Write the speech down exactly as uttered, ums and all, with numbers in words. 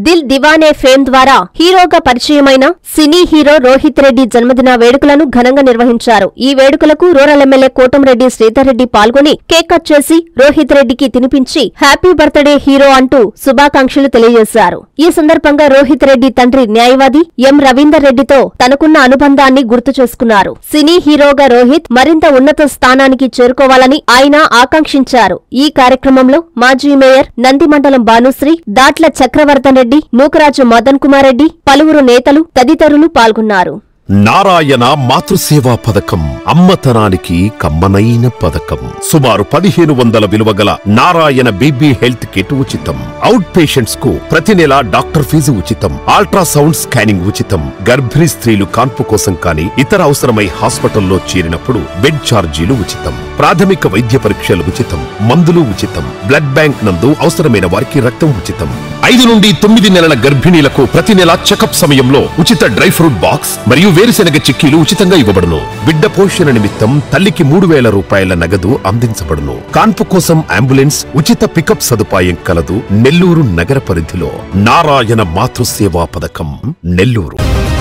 Dil Diwan-i fame ద్వారా హీరోగా పరిచయమైన సినీ హీరో రోహిత్ రెడ్డి జన్మదిన వేడుకలను ఘనంగా నిర్వహించారు. ఈ వేడుకలకు రూరల్ ఎమ్మెల్యే కోటంరెడ్డి శ్రీధర్ రెడ్డి పాల్గొని కేక్ కట్ చేసి రోహిత్ రెడ్డికి తినిపించి హ్యాపీ బర్త్డే హీరో అంటూ శుభాకాంక్షలు తెలియజేశారు. ఈ సందర్భంగా రోహిత్ రెడ్డి తండ్రి న్యాయవాది ఎం రవీందర్ రెడ్డితో తనకున్న అనుబంధాన్ని గుర్తు చేసుకున్నారు. సినీ హీరోగా రోహిత్ మరింత ఉన్నత స్థానానికి చేరుకోవాలని ఆయన ఆకాంక్షించారు. ఈ కార్యక్రమంలో మాజీ మేయర్ నందిమండలం భానుశ్రీ, దాట్ల చక్రవర్ధన్ రెడ్డి, నూకరాజు మదన్ కుమార్ రెడ్డి, పలువురు నేతలు తదితరులు పాల్గొన్నారు. నారాయణ మాతృసేవా పథకం అమ్మతనానికి కమ్మనైన పథకం. సుమారు పదిహేను వందల విలువగల నారాయణ బీబీ హెల్త్ కిట్ ఉచితం. అవుట్ పేషెంట్స్ కు ప్రతి నెల డాక్టర్ ఫీజు ఉచితం. అల్ట్రాసౌండ్ స్కానింగ్ ఉచితం. గర్భిణీ స్త్రీలు కాన్పు కోసం కానీ ఇతర అవసరమై హాస్పిటల్లో చేరినప్పుడు బెడ్ ఛార్జీలు ఉచితం. ప్రాథమిక వైద్య పరీక్షలు ఉచితం. మందులు ఉచితం. బ్లడ్ బ్యాంక్ నందు అవసరమైన వారికి రక్తం ఉచితం. ఐదు నుండి తొమ్మిది నెలల గర్భిణీలకు ప్రతి నెల చెకప్ సమయంలో ఉచిత డ్రై ఫ్రూట్ బాక్స్ మరియు వేరుశెనగ చిక్కీలు ఉచితంగా ఇవ్వబడును. బిడ్డ పోషణ నిమిత్తం తల్లికి మూడు వేల రూపాయల నగదు అందించబడును. కాన్పు కోసం అంబులెన్స్ ఉచిత పికప్ సదుపాయం కలదు. నెల్లూరు నగర పరిధిలో నారాయణ మాతృసేవా పథకం, నెల్లూరు.